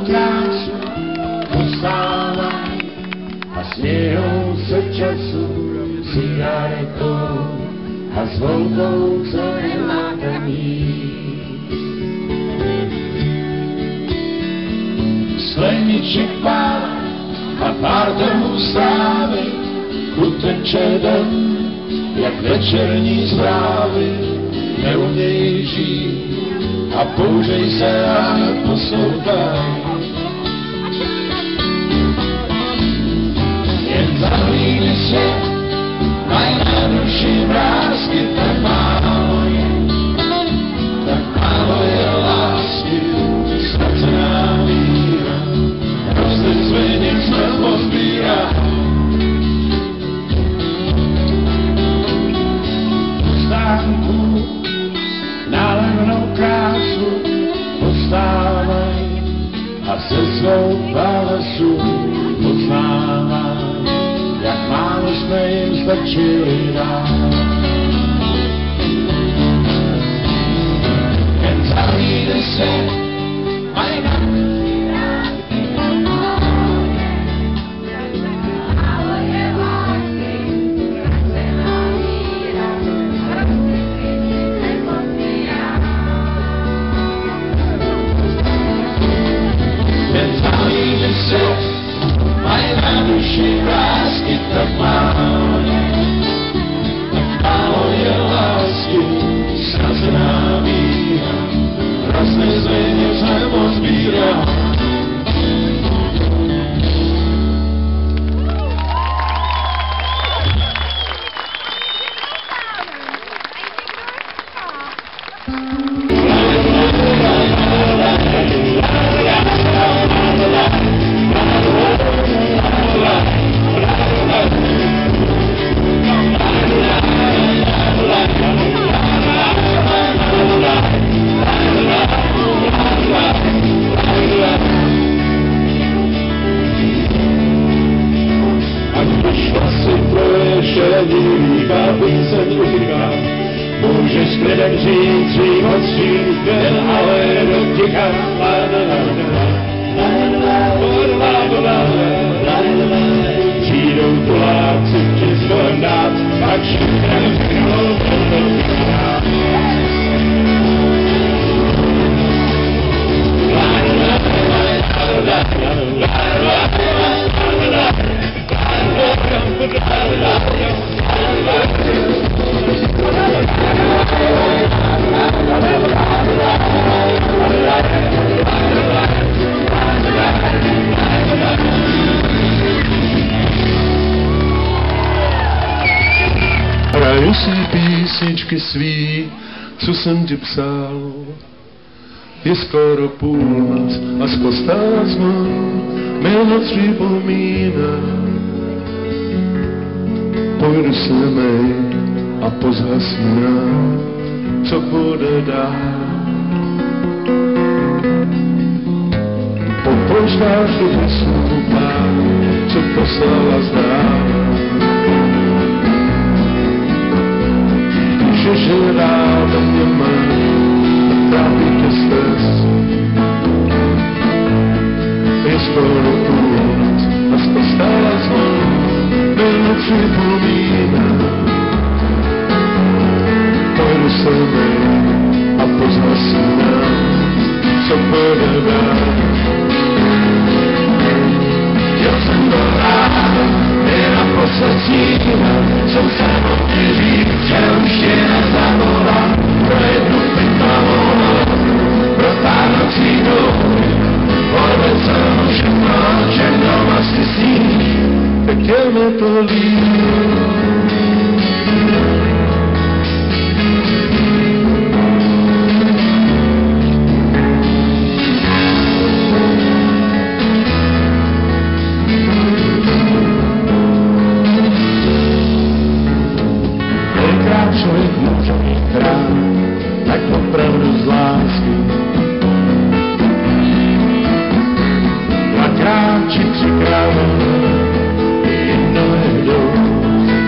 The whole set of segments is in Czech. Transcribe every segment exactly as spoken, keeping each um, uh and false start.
krásu, postávaj a sněhou se času, cigaretou a s volbou, co nemá kam jít. Skleniček pár a pár trhů strávy, uteče den, jak večerní zprávy, neumějí žít a použej se a neposlouchaj. Jen zahlídni svět, mají na duši vrásky, tak málo je, tak málo je lásky, ztracená víra, rozličně nic nepozbírá. Stánku na levnou krásu postávaj a se svou bálesu poznávaj, jak málo jsme jim stačili dát. Jen zahlídni se, mají na duši vrásky, tak málo je, tak málo je lásky, ztracená víra, hrozný zvěděc nepozbírá. Můžeš klidem žít, svým odstřít, jen ale do ticha. Přijdou tuláci, ti zvolem dát, pak všechno zknou. Hraju si písničky svý, co jsem ti psal. Je skoro půlnoc a z postele zvon mi noc připomíná. Pojdu se mej a pozhasínám, co bude dál. Popočtáš do posunu pár, co poslala zdál. Že ráda mě má, trápí tě stres. Je skoro půlnoc a z postele zvon mi připomíná. Pojdu se mej a pozhasínám, co bude dál. Chtěl jsem to rád, je naposled snímat, co jsem od mě říct, že už tě nezavolám, pro jednu pitavou noc, pro pár nocí douby, vůbec jsem všechno, že doma si sníš, tak je mi to líp. Tak opravdu z lásky. Dvakrát či třikrát jedno je dost.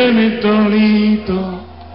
je mi to líto.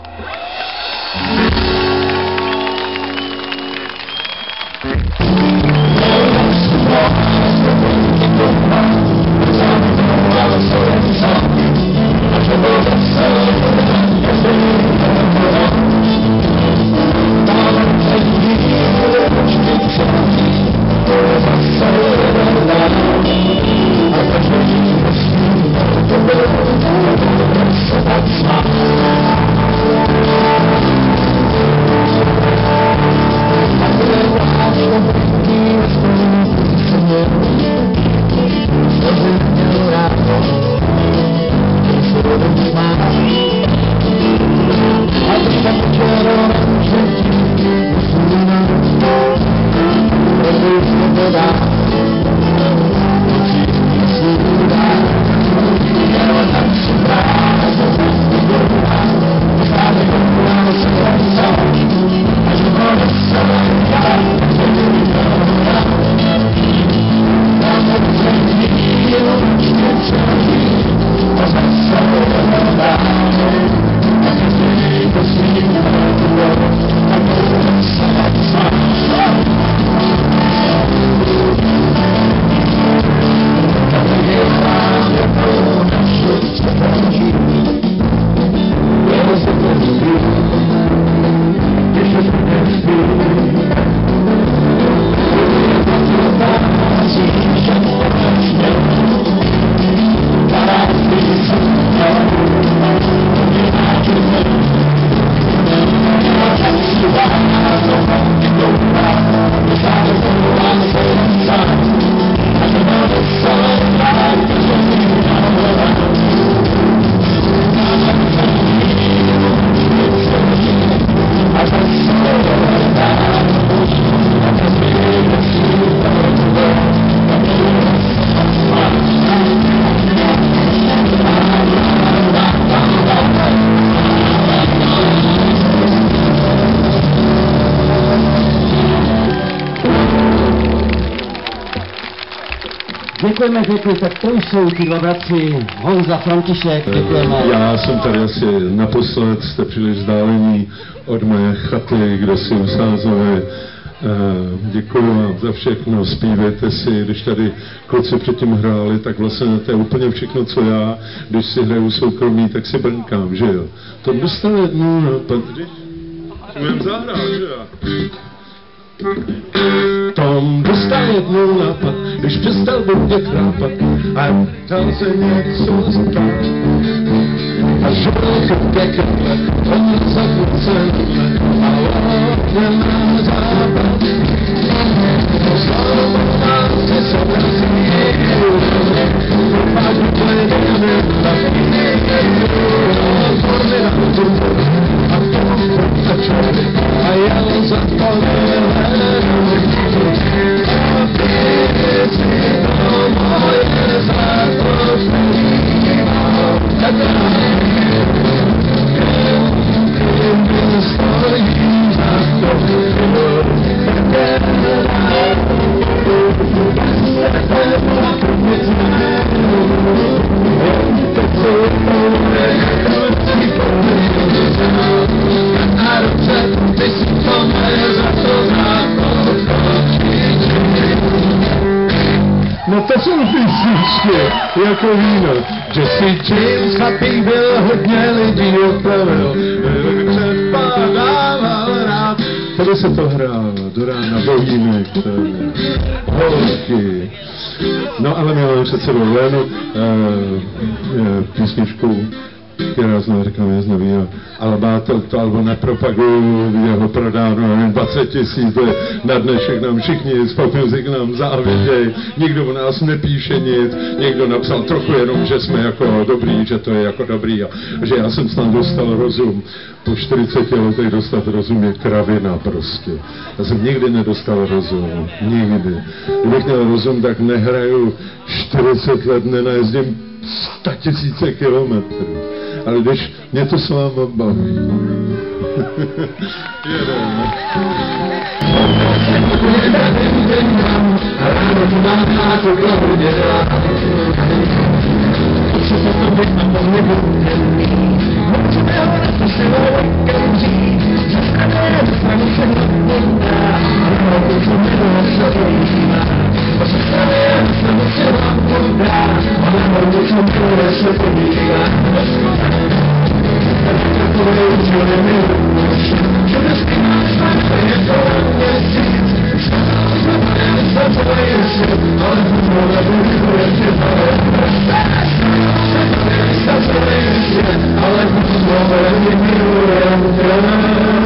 Děkujeme, děkuji, tak to jsou ti dva bratři Honza, František, děkujeme. Já jsem tady asi naposled, jste příliš vzdálení od moje chaty, kde si v Sázovi. Děkuji vám za všechno, zpívejte si, když tady kluci předtím hráli, tak vlastně to je úplně všechno, co já, když si hraju soukromí, tak si brnkám, že jo. To dostal jednou nápad, když můžem zahrát, že jo. Tom dostal jednou nápad, když přestal blbě chrápat a ptal se něco zeptat. A žolky pěkle, on zakucenle a okně na západ. Poslal nám si se vracíju, a důkledeme na odporny na tu a tom počačili a jel za kolem. No to jsou písničky, jako víno, že si James Happy byl, hodně lidí opravil, předpadával rád. Tady se to hrálo, do rána vojínek, holky. No ale měla před sebou Lénu uh, písničku, která znovu říkám, je znovu, ale má to, to album nepropaguju, jeho prodáno, nevím, dvacet tisíc, na dnešek nám všichni z pop music nám záviděj, nikdo o nás nepíše nic, někdo napsal trochu jenom, že jsme jako dobrý, že to je jako dobrý a že já jsem snad dostal rozum. Po čtyřiceti letech dostat rozum je kravina prostě. Já jsem nikdy nedostal rozum, nikdy. Kdybych měl rozum, tak nehraju čtyřicet let, nenajezdím sto tisíce kilometrů. Ale když mě to s váma baví. Jedeme. Thank you. co si lovekem říct, zastané dostanou se hlavnějná, hlavně co nebylo se dojímá. Zastané dostanou se hlavnějná, ale hlavně co nebylo se dojímá. Takové už nemiluješ, že dnesky máš na je to měsíc. Stále jsme tady se bojíš, ale bude bude tě bojíš. Stále se bojíš, ale bude milujem tě.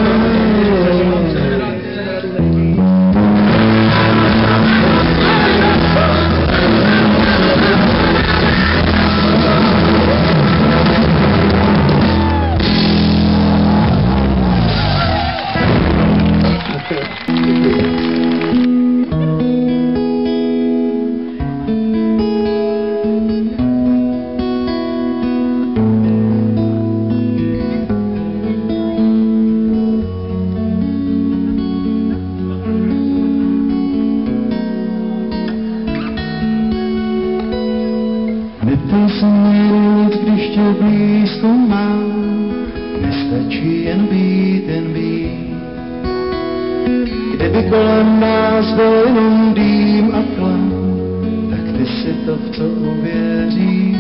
Neptej se mě nic, když tě blízko mám, nestačí jen být, jen být. Kdyby kolem nás byl jenom dým a klam, tak ty si to v to uvěří.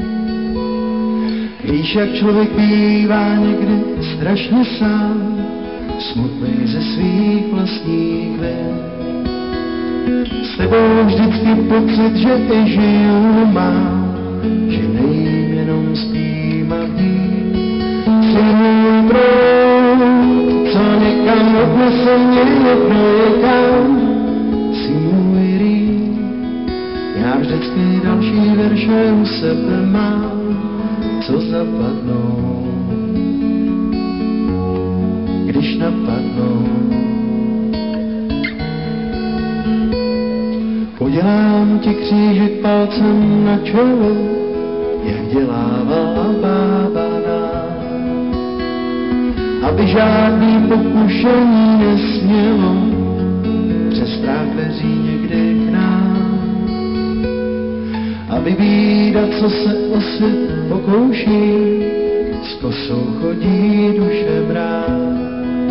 Víš, jak člověk bývá někdy strašně sám, smutný ze svých vlastních vin. S tebou vždycky pocit, že i žiju mám, že nejím jenom spím a vdím. Jsi můj proud, co někam odnese mě jedno někam. Jsi můj rým, já vždycky další verše u sebe mám, co zapadnou, když napadnou. Udělám ti křížek palcem na čele, jak dělává bába nám, aby žádný pokušení nesmělo přes strach veří někdy k nám. Aby bída, co se o svět pokouší, s kosou chodí duše brát.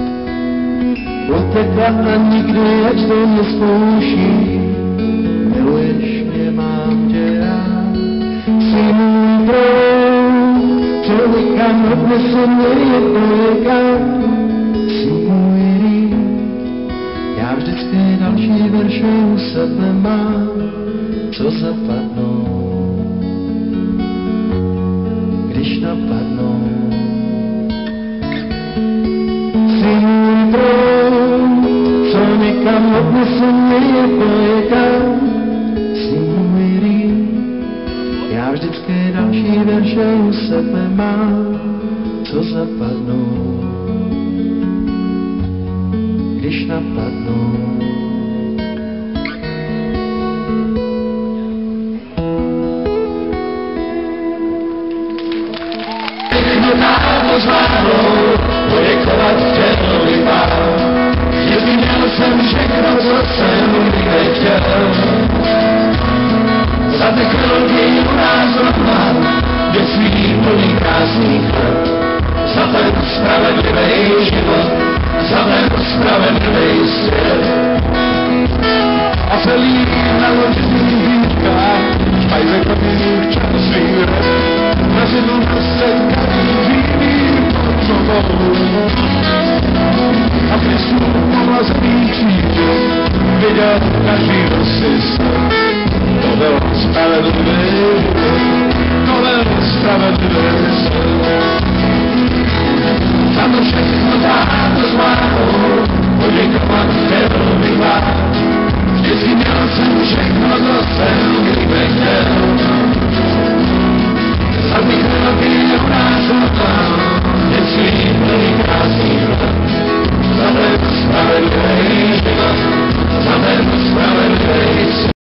Utekla a nikdy, ať to nespouší, miluješ mě, mám tě rád. Jsi můj proud, co někam odnese mě jedno někam. Jsi můj rým, já vždycky další verše u sebe mám, co zapadnou, když napadnou. Jsi můj proud, co někam odnese mě jedno někam. Já vždycky další verše u sebe mám, co zapadnou, když napadnou. Jedno zvládnou, poděkovat těm pán. Jestli měl jsem všechno, co jsem nikdy chtěl. Za technologii u nás rovná, kde svý plný krásný chleb. Za ten spravedlivý život, za ten spravedlivý svět. A celý naložený výtkách, mají ve kodných časných rep. Na zinu nasetkaný živým pod sobou. A Kristus pomlazený křížek viděl každýho systém. To byl spravedlivý život, to byl spravedlivý život. Za to všechno táto zvládnou, poděkovat chtěl bych vám. Vždycky měl